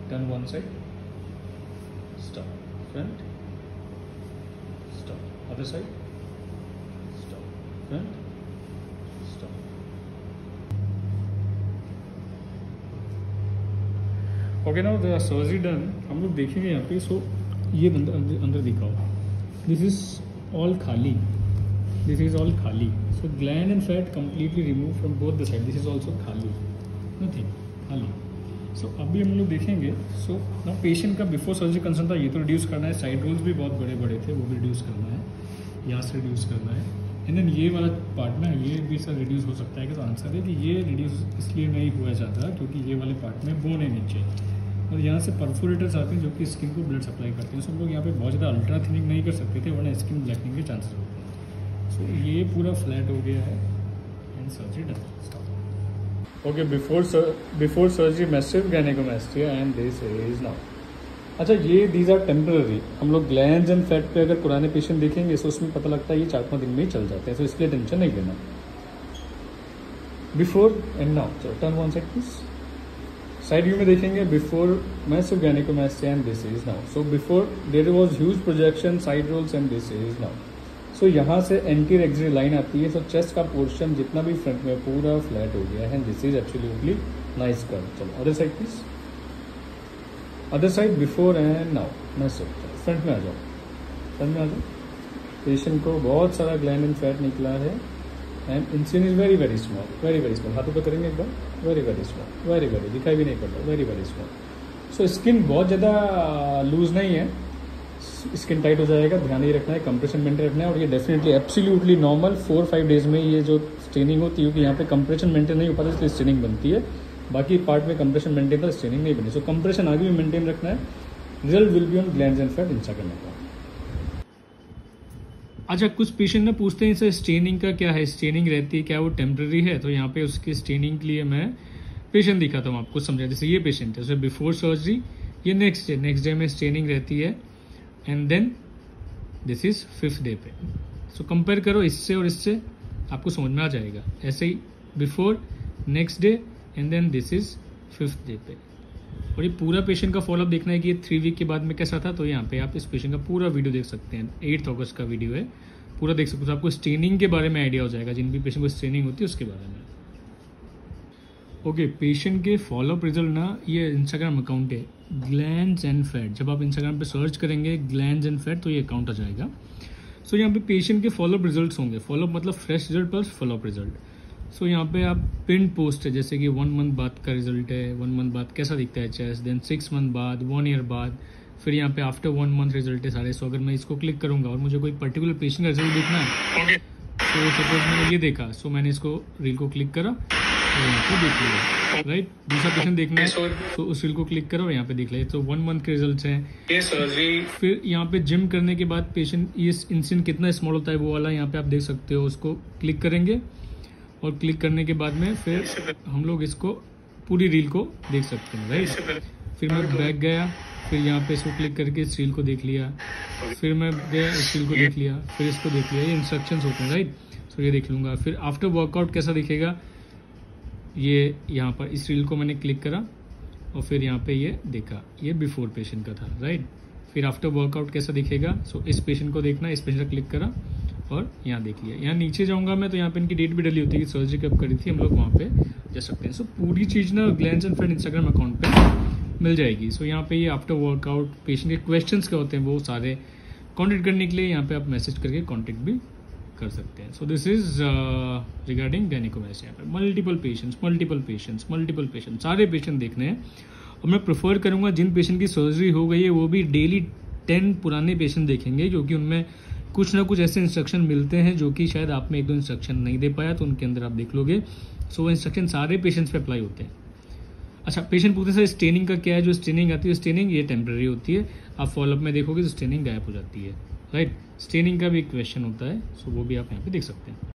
Turn one side, stop, front, stop, other side, stop, front, stop. Okay, now the surgery done. हम लोग देखेंगे यहाँ पे। So ये अंदर दिखाओ, दिस इज ऑल खाली, दिस इज ऑल खाली। So gland and fat completely remove from both the side, this is also खाली, नथिंग, खाली। सो अभी हम लोग देखेंगे। सो ना पेशेंट का बिफोर सर्जरी कंसर्न था, ये तो रिड्यूस करना है, साइड रोल्स भी बहुत बड़े बड़े थे, वो भी रिड्यूस करना है, यहाँ से रिड्यूस करना है। एंड देन ये वाला पार्ट में ये भी सर रिड्यूस हो सकता है कि, तो आंसर है कि ये रिड्यूस इसलिए नहीं हुआ जाता क्योंकि ये वाले पार्ट में बोन है नीचे, और यहाँ से परफोरेटर्स आते हैं जो कि स्किन को ब्लड सप्लाई करते हैं। सो हम लोग यहाँ पे बहुत ज़्यादा अल्ट्रा थिनिंग नहीं कर सकते थे, वरना स्किन ब्लैकनिंग के चांसेस होते हैं। सो ये पूरा फ्लैट हो गया है and surgery done. Okay, before surgery massive gynaecomastia and this is now. अच्छा, ये दीज आर टेम्पररी। हम लोग ग्लैंड्स एंड फैट पे अगर पुराने पेशेंट देखेंगे तो उसमें पता लगता है ये 4-5 दिन में ही चल जाते हैं, तो इसलिए टेंशन नहीं लेना। बिफोर एंड नाउ, चलो turn one side please. Side view में देखेंगे before massive gynaecomastia and this is now. So before there was huge projection, side rolls and this is now. So यहाँ से एंटीरियर एक्सियल लाइन आती है। सो chest का portion जितना भी front में पूरा फ्लैट हो गया है, this is absolutely nice curve. चलो other side please, other side before and now massive. Front में आ जाओ, फ्रंट में आ जाओ। पेशेंट को बहुत सारा ग्लैंड एंड फैट निकला है and incision is very very small, very very small. हाथों पे करेंगे एक बार, very very small, very very, दिखाई भी नहीं पड़ता, very very small. So skin बहुत ज़्यादा लूज नहीं है, स्किन टाइट हो जाएगा, ध्यान ये रखना है, कंप्रेशन मेंटेन रखना है। और ये डेफिनेटली एब्सोल्युटली नॉर्मल 4-5 डेज में ये जो स्टेनिंग होती है, क्योंकि यहाँ पे कंप्रेशन मेंटेन नहीं हो पाता इसलिए स्टेनिंग बनती है, बाकी पार्ट में कंप्रेशन मेंटेन था, स्टेनिंग नहीं बनी। सो कंप्रेशन आगे भी मेंटेन रखना है। Result will be on glands and fat Instagram account. अच्छा, कुछ पेशेंट ने पूछते हैं सर स्टेनिंग का क्या है, स्टेनिंग रहती है क्या, वो टेम्पररी है? तो यहाँ पे उसके स्टेनिंग के लिए मैं पेशेंट दिखाता हूँ, आपको समझा। जैसे ये पेशेंट है, सो बिफोर सर्जरी, ये नेक्स्ट डे में स्टेनिंग रहती है and then this is 5th day पे। सो कंपेयर करो इससे और इससे, आपको समझ में आ जाएगा। ऐसे ही before, next day and then this is 5th day पे। और ये पूरा पेशेंट का फॉलोअप देखना है कि ये 3 वीक के बाद में कैसा था, तो यहाँ पे आप इस पेशेंट का पूरा वीडियो देख सकते हैं। 8 अगस्त का वीडियो है, पूरा देख सकते हो, तो आपको स्टेनिंग के बारे में आइडिया हो जाएगा, जिन भी पेशेंट को स्टेनिंग होती है उसके बारे में। ओके, पेशेंट के फॉलोअप रिजल्ट ना, ये इंस्टाग्राम अकाउंट है ग्लैंड्स एंड फैट। जब आप इंस्टाग्राम पे सर्च करेंगे ग्लैंड्स एंड फैट तो ये अकाउंट आ जाएगा। सो यहाँ पे पेशेंट के फॉलोअप रिजल्ट्स होंगे। फॉलोअप मतलब fresh result plus follow up result. So यहाँ पे आप पिन पोस्ट है, जैसे कि 1 मंथ बाद का रिजल्ट है, 1 मंथ बाद कैसा दिखता है चेस्ट, देन 6 मंथ बाद, 1 ईयर बाद, फिर यहाँ पे आफ्टर 1 मंथ रिजल्ट है सारे। सो अगर मैं इसको क्लिक करूँगा और मुझे कोई पर्टिकुलर पेशेंट का रिजल्ट देखना है, तो सपोज मैंने ये देखा, सो मैंने इसको रील को क्लिक करा और यहाँ पे देख लिया, राइट। दूसरा पेशेंट देखना है तो उस रील को क्लिक करो और यहाँ पे देख लिया। तो 1 मंथ के रिजल्ट हैं। फिर यहाँ पे जिम करने के बाद पेशेंट ये इंसिजन कितना स्मॉल होता है वो वाला यहाँ पे आप देख सकते हो, उसको क्लिक करेंगे और क्लिक करने के बाद में फिर हम लोग इसको पूरी रील को देख सकते हैं, राइट। फिर मैं बैक गया, फिर यहाँ पे इसको क्लिक करके इस रील को देख लिया, फिर मैं गया इस रील को देख लिया, फिर इसको देख लिया। ये इंस्ट्रक्शंस होते हैं, राइट। तो ये देख लूँगा। फिर आफ्टर वर्कआउट कैसा दिखेगा, ये यहाँ पर इस रील को मैंने क्लिक करा और फिर यहाँ पे ये देखा, ये बिफोर पेशेंट का था, राइट। फिर आफ्टर वर्कआउट कैसा दिखेगा, सो इस पेशेंट को देखना, इस पेशेंट का क्लिक करा और यहाँ देख लिया। यहाँ नीचे जाऊँगा मैं तो यहाँ पे इनकी डेट भी डली होती है कि सर्जरी कब करी थी, हम लोग वहाँ पे जा सकते हैं। सो पूरी चीज़ ना glands and fat Instagram account पे मिल जाएगी। सो यहाँ पे ये आफ्टर वर्कआउट पेशेंट के क्वेश्चंस क्या होते हैं वो सारे कॉन्टेक्ट करने के लिए यहाँ पे आप मैसेज करके कॉन्टेक्ट भी कर सकते हैं। So this is regarding gynaecomastia पे मल्टीपल पेशेंट्स, सारे पेशेंट देखने हैं। और मैं प्रेफर करूँगा जिन पेशेंट की सर्जरी हो गई है वो भी डेली 10 पुराने पेशेंट देखेंगे, क्योंकि उनमें कुछ ना कुछ ऐसे इंस्ट्रक्शन मिलते हैं जो कि शायद आप में 1-2 इंस्ट्रक्शन नहीं दे पाया, तो उनके अंदर आप देख लोगे। सो वो इंस्ट्रक्शन सारे पेशेंट्स पे अप्लाई होते हैं। अच्छा, पेशेंट पूछते हैं सर स्टेनिंग का क्या है, जो स्टेनिंग आती है स्टेनिंग ये टेम्पररी होती है, आप फॉलोअप में देखोगे तो स्टेनिंग गायब हो जाती है, राइट। स्टेनिंग का भी एक क्वेश्चन होता है, सो वो भी आप यहाँ पे देख सकते हैं।